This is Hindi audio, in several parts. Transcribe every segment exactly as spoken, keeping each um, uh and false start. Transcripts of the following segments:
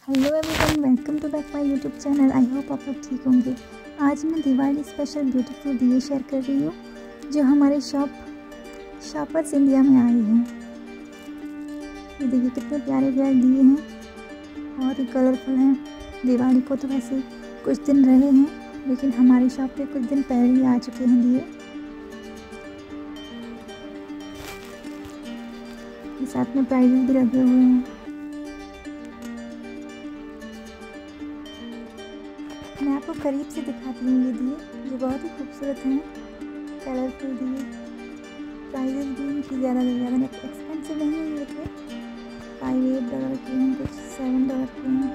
Hello everyone, welcome to back my YouTube channel. I hope आप लोग ठीक होंगे। आज मैं दिवाली स्पेशल ब्यूटीफुल दिए शेयर कर रही हूँ जो हमारे शॉप शॉपर्स इंडिया में आए हैं। ये देखिए कितने प्यारे प्यारे दिए हैं, बहुत ही कलरफुल हैं। दिवाली को तो वैसे कुछ दिन रहे हैं, लेकिन हमारी शॉप पे कुछ दिन पहले ही आ चुके हैं दिए। साथ में प्राइजेस भी लगे हुए हैं। मैं आपको करीब से दिखाती हूँ ये दिए जो बहुत ही खूबसूरत हैं, कलरफुल दिए। प्राइजेस भी इनकी ज़्यादा से ज़्यादा एक्सपेंसिव नहीं है। ये थे फाइव एट डॉलर के हैं, कुछ सेवन डॉलर के हैं।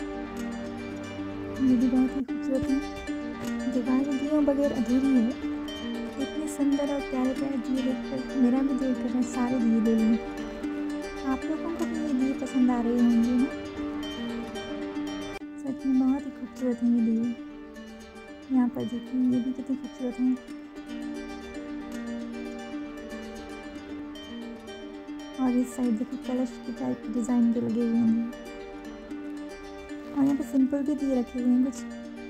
ये भी बहुत ही खूबसूरत हैं। दिवाली दियों बगैर अधूरी है। इतने सुंदर और प्यारे प्यारे दिए देखकर मेरा भी दिल कर रहा है सारे दिए ले लूँ। आप लोगों को भी ये दिए पसंद आ रहे होंगे ना। सच में बहुत ही खूबसूरत हैं ये दिए। यहाँ पर देखिए ये भी कितने खूबसूरत हैं। और इस साइड देखिए कलश की टाइप के डिज़ाइन के लगे हुए हैं। और यहाँ पे सिंपल भी दिए रखे हुए हैं कुछ।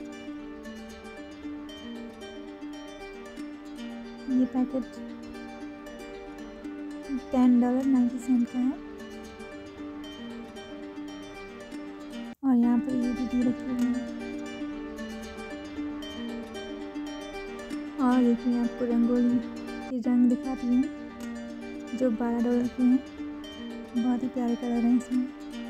ये packet ten dollar ninety cent का है। और यहाँ पर ये भी दिए रखे हुए हैं। और देखिए आपको रंगोली के रंग दिखाती हूँ जो बारह डॉलर के हैं। बहुत ही प्यारे कलर हैं इसमें।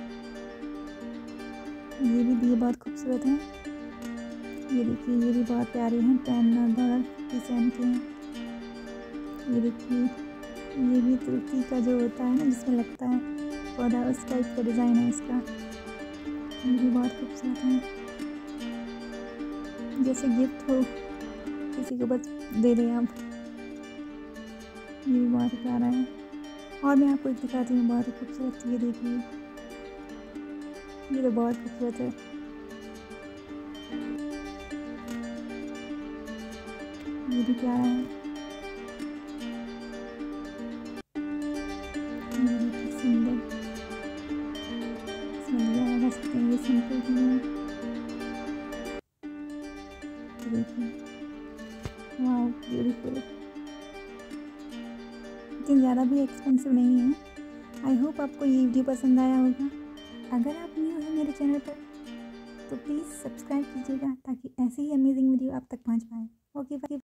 ये भी दिए बहुत खूबसूरत हैं। ये देखिए ये भी बहुत प्यारे हैं, टेन डॉलर फिफ्टी सेंट के हैं। ये देखिए ये भी तुलसी का जो होता है ना, जिसमें लगता है पौधा, उस टाइप का डिज़ाइन है इसका। ये भी बहुत खूबसूरत है, जैसे गिफ्ट हो किसी को बस दे दें आप। ये भी बहुत प्यारा है। और मैं आपको एक दिखाती हूँ बहुत ही खूबसूरत। ये देखिए ये तो बहुत खूबसूरत है। ये भी प्यारा है। ये भी सुंदर, इसमें दिया लगा सकते हैं। ये सिंपल भी है। देखिए वाओ ब्यूटीफुल। इतनी ज़्यादा भी एक्सपेंसिव नहीं है। आई होप आपको ये वीडियो पसंद आया होगा। अगर आप न्यू हैं मेरे चैनल पर तो प्लीज़ सब्सक्राइब कीजिएगा ताकि ऐसे ही अमेजिंग वीडियो आप तक पहुंच पाए। Okay bye.